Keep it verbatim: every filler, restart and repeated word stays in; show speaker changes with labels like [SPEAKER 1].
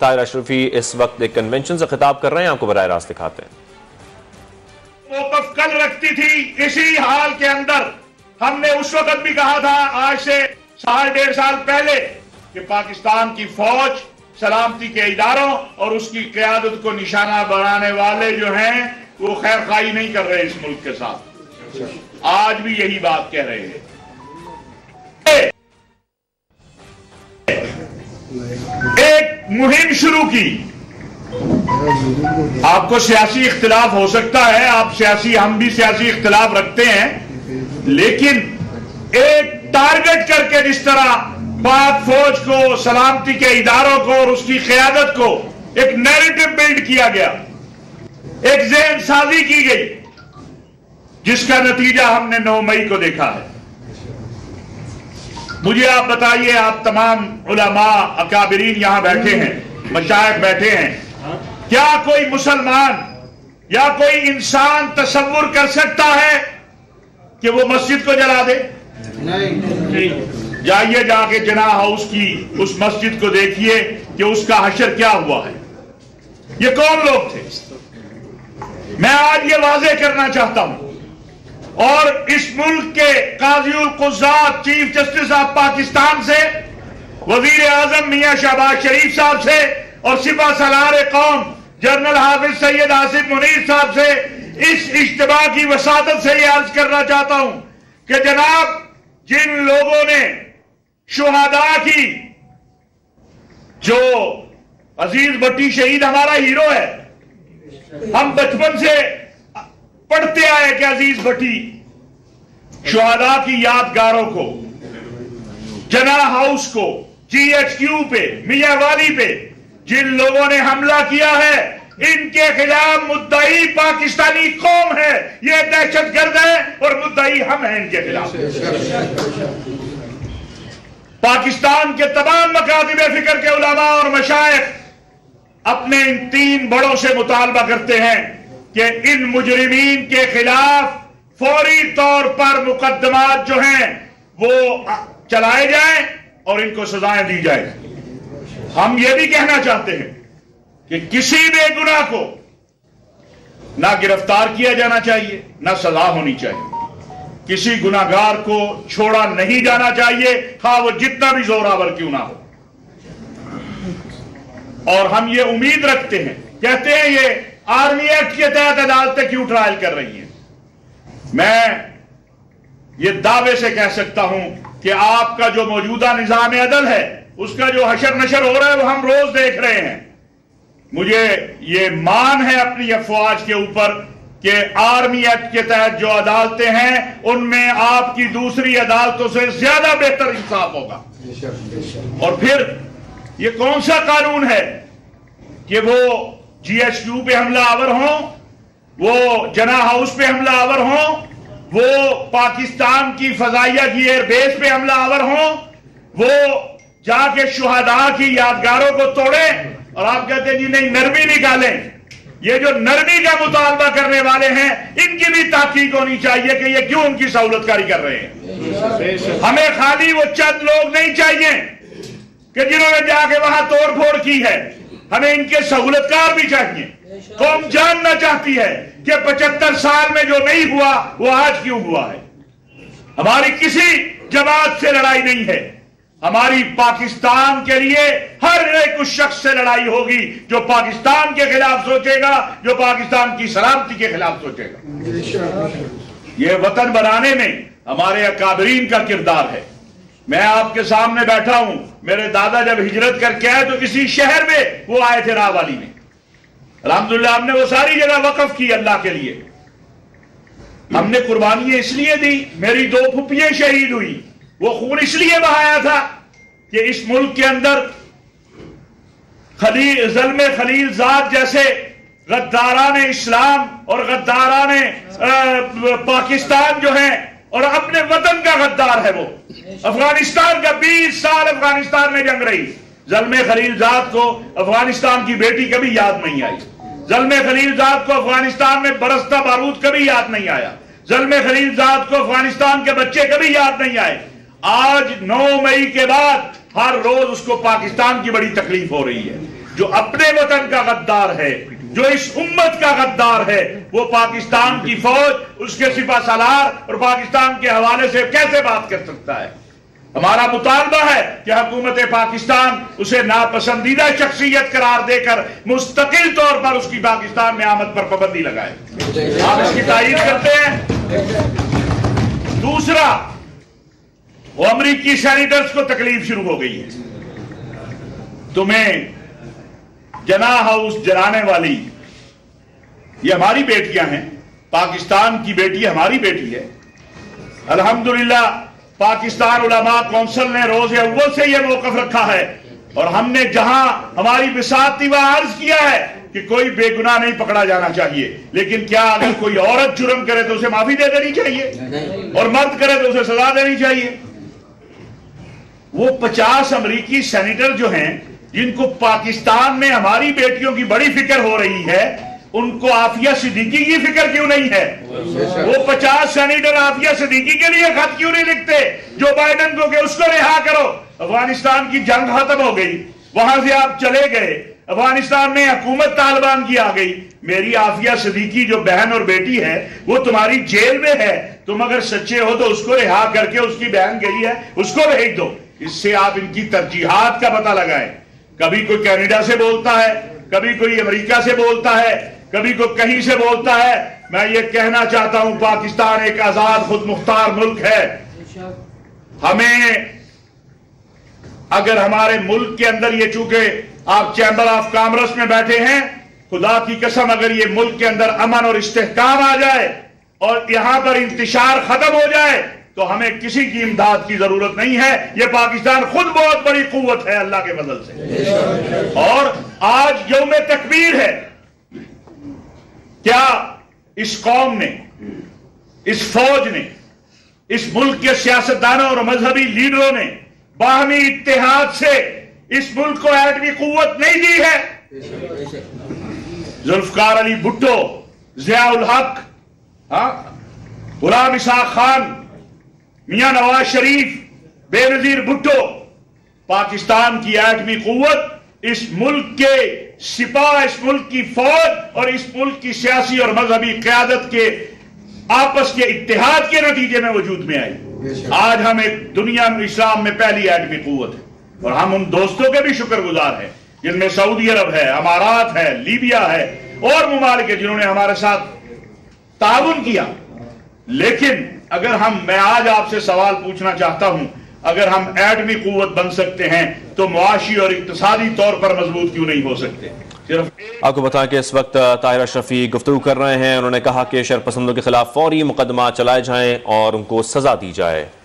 [SPEAKER 1] طاہر اشرفی اس وقت ایک کنونشن سے خطاب کر رہے ہیں، آپ کو براہ راست دکھاتے ہیں۔
[SPEAKER 2] موقف کل رکھتی تھی اسی حال کے اندر، ہم نے اس وقت بھی کہا تھا آج سے سال ڈیڑھ سال پہلے کہ پاکستان کی فوج سلامتی کے اداروں اور اس کی قیادت کو نشانہ بنانے والے جو ہیں وہ خیر خواہی نہیں کر رہے اس ملک کے ساتھ، آج بھی یہی بات کہہ رہے ہیں۔ ایک مہم شروع کی، آپ کو سیاسی اختلاف ہو سکتا ہے، آپ سیاسی ہم بھی سیاسی اختلاف رکھتے ہیں، لیکن ایک ٹارگٹ کر کے جس طرح پاک فوج کو، سلامتی کے اداروں کو اور اس کی قیادت کو ایک نیریٹو بلڈ کیا گیا، ایک ذہن سازی کی گئی، جس کا نتیجہ ہم نے نو مئی کو دیکھا ہے۔ مجھے آپ بتائیے، آپ تمام علماء اکابرین یہاں بیٹھے ہیں، مشائخ بیٹھے ہیں، کیا کوئی مسلمان یا کوئی انسان تصور کر سکتا ہے کہ وہ مسجد کو جلا دے؟ جائیے جا کے جناح ہاؤس کی اس مسجد کو دیکھیے کہ اس کا حشر کیا ہوا ہے، یہ کون لوگ تھے؟ میں آج یہ واضح کرنا چاہتا ہوں، اور اس ملک کے قاضی القضات چیف جسٹس آف پاکستان سے، وزیر اعظم میاں شہباز شریف صاحب سے، اور سپہ سالار قوم جنرل حافظ سید آصف منیر صاحب سے اس اجتماع کی وساطت سے یہ عرض کرنا چاہتا ہوں کہ جناب، جن لوگوں نے شہداء کی، جو عزیز بھٹی شہید ہمارا ہیرو ہے، ہم بچپن سے پڑھتے آئے کہ عزیز بھٹی شہداء کی یادگاروں کو، جناح ہاؤس کو، جی ایچ کیو پہ، میاں والی پہ جن لوگوں نے حملہ کیا ہے، ان کے خلاف مدعی پاکستانی قوم ہے، یہ دہشت گرد ہے اور مدعی ہم ہیں ان کے خلاف۔ پاکستان کے تمام مکاتب فکر کے علماء اور مشائخ اپنے ان تین بڑوں سے مطالبہ کرتے ہیں کہ ان مجرمین کے خلاف فوری طور پر مقدمات جو ہیں وہ چلائے جائیں اور ان کو سزائیں دی جائیں۔ ہم یہ بھی کہنا چاہتے ہیں کہ کسی بے گناہ کو نہ گرفتار کیا جانا چاہیے، نہ سزا ہونی چاہیے، کسی گناہگار کو چھوڑا نہیں جانا چاہیے، خواہ وہ جتنا بھی زوراور کیوں نہ ہو۔ اور ہم یہ امید رکھتے ہیں، کہتے ہیں یہ آرمی ایکٹ کے تحت عدالتیں کیوں ٹرائل کر رہی ہیں؟ میں یہ دعوے سے کہہ سکتا ہوں کہ آپ کا جو موجودہ نظام عدل ہے، اس کا جو حشر نشر ہو رہا ہے وہ ہم روز دیکھ رہے ہیں۔ مجھے یہ مان ہے اپنی افواج کے اوپر کہ آرمی ایکٹ کے تحت جو عدالتیں ہیں ان میں آپ کی دوسری عدالتوں سے زیادہ بہتر انصاف ہوگا۔ اور پھر یہ کون سا قانون ہے کہ وہ جی ایچ کیو پہ حملہ آور ہوں، وہ جناح ہاؤس پہ حملہ آور ہوں، وہ پاکستان کی فضائیہ کی ایئر بیس پہ حملہ آور ہوں، وہ جا کے شہداء کی یادگاروں کو توڑیں، اور آپ کہتے ہیں جی نہیں نرمی نکالیں۔ یہ جو نرمی کا مطالبہ کرنے والے ہیں ان کی بھی تحقیق ہونی چاہیے کہ یہ کیوں ان کی سہولت کاری کر رہے ہیں۔ ہمیں خالی وہ چند لوگ نہیں چاہیے کہ جنہوں نے جا کے وہاں توڑ پھوڑ کی ہے، ہمیں ان کے سہولت کار بھی چاہیے۔ قوم جاننا چاہتی ہے کہ پچہتر سال میں جو نہیں ہوا وہ آج کیوں ہوا ہے۔ ہماری کسی جماعت سے لڑائی نہیں ہے، ہماری پاکستان کے لیے ہر ایک اس شخص سے لڑائی ہوگی جو پاکستان کے خلاف سوچے گا، جو پاکستان کی سلامتی کے خلاف سوچے گا۔ یہ وطن بنانے میں ہمارے اکابرین کا کردار ہے۔ میں آپ کے سامنے بیٹھا ہوں، میرے دادا جب ہجرت کر کے آئے تو کسی شہر میں وہ آئے تھے، راہ والی میں، الحمدللہ ہم نے وہ ساری جگہ وقف کی اللہ کے لیے۔ ہم نے قربانیاں اس لیے دی، میری دو پھپھیاں شہید ہوئی، وہ خون اس لیے بہایا تھا کہ اس ملک کے اندر خلیل ظلم خلیل زاد جیسے غداران اسلام اور غداران پاکستان جو ہیں، اور اپنے وطن کا غدار ہے وہ، افغانستان کا بیس سال افغانستان میں جنگ رہی، ظلم خلیل زاد کو افغانستان کی بیٹی کبھی یاد نہیں آئی، ظلم خلیل زاد کو افغانستان میں برستا بارود کبھی یاد نہیں آیا، ظلم خلیل زاد کو افغانستان کے بچے کبھی یاد نہیں آئے۔ آج نو مئی کے بعد ہر روز اس کو پاکستان کی بڑی تکلیف ہو رہی ہے۔ जो अपने वतन का गद्दार है, जो इस उम्मत का गद्दार है, वो पाकिस्तान की फौज, उसके सिपा सालार और पाकिस्तान के हवाले से कैसे बात कर सकता है? हमारा मुतालबा है कि हुकूमत पाकिस्तान उसे नापसंदीदा शख्सियत करार देकर मुस्तकिल तौर पर उसकी पाकिस्तान में आमद पर पाबंदी लगाए। आप इसकी तायीद करते हैं? दूसरा, वो अमरीकी सैनिटर्स को तकलीफ शुरू हो गई है। तुम्हें जना हाउस जलाने वाली, ये हमारी बेटियां हैं, पाकिस्तान की बेटी हमारी बेटी है। अल्हम्दुलिल्लाह पाकिस्तान उलमा कौंसिल ने रोज़े अव्वल से यह मौक़िफ़ रखा है और हमने जहां हमारी बिसात थी वहां अर्ज किया है कि कोई बेगुनाह नहीं पकड़ा जाना चाहिए, लेकिन क्या अगर कोई औरत जुर्म करे तो उसे माफी दे देनी चाहिए और मर्द करे तो उसे सजा देनी चाहिए? वो पचास अमरीकी सेनेटर जो हैं, जिनको पाकिस्तान में हमारी बेटियों की बड़ी फिक्र हो रही है, उनको आफिया सिद्दीकी की फिक्र क्यों नहीं है? वो पचास सेनेटर आफिया सिद्दीकी के लिए खत क्यों नहीं लिखते जो बाइडन को कि उसको रिहा करो? अफगानिस्तान की जंग खत्म हो गई, वहां से आप चले गए, अफगानिस्तान में हुकूमत तालिबान की आ गई, मेरी आफिया सिद्दीकी जो बहन और बेटी है वो तुम्हारी जेल में है, तुम अगर सच्चे हो तो उसको रिहा करके, उसकी बहन गई है उसको भेज दो। इससे आप इनकी तरजीहात का पता लगाएं। कभी कोई कनाडा से बोलता है, कभी कोई अमेरिका से बोलता है, कभी कोई कहीं से बोलता है। मैं ये कहना चाहता हूं, पाकिस्तान एक आजाद खुद मुख्तार मुल्क है। हमें अगर हमारे मुल्क के अंदर ये, चूंकि आप चैम्बर ऑफ कॉमर्स में बैठे हैं, खुदा की कसम अगर ये मुल्क के अंदर अमन और इस्तेहकाम आ जाए और यहां पर इंतशार खत्म हो जाए तो हमें किसी की इमदाद की जरूरत नहीं है। ये पाकिस्तान खुद बहुत बड़ी कुव्वत है अल्लाह के फजल से। और आज यौम तकबीर है। क्या इस कौम ने, इस फौज ने, इस मुल्क के सियासतदानों और मजहबी लीडरों ने बाहमी इत्तेहाद से इस मुल्क को एटमी कुव्वत नहीं दी है? जुल्फकार अली भुट्टो, जियाउल हक, गुलाम इसाक खान, मियां नवाज शरीफ, बेनजीर भुट्टो, पाकिस्तान की एटमी कुव्वत इस मुल्क के सिपाह, इस मुल्क की फौज और इस मुल्क की सियासी और मजहबी क़यादत के आपस के इत्तेहाद के नतीजे में वजूद में आई। आज हम एक दुनिया में इस्लाम में पहली एटमी कुव्वत है और हम उन दोस्तों के भी शुक्रगुजार हैं जिनमें सऊदी अरब है, अमारात है, लीबिया है और मुमालिक है जिन्होंने हमारे साथ ताउन किया। लेकिन अगर हम, मैं आज आपसे सवाल पूछना चाहता हूं, अगर हम एटमी कुव्वत बन सकते हैं तो मुआशी और इक्तिसादी तौर पर मजबूत क्यों नहीं हो सकते? सिर्फ
[SPEAKER 1] आपको बताएं कि इस वक्त ताहिर अशरफी गुफ्तगू कर रहे हैं। उन्होंने कहा कि शरपसंदों के खिलाफ फौरी मुकदमा चलाए जाएं और उनको सजा दी जाए।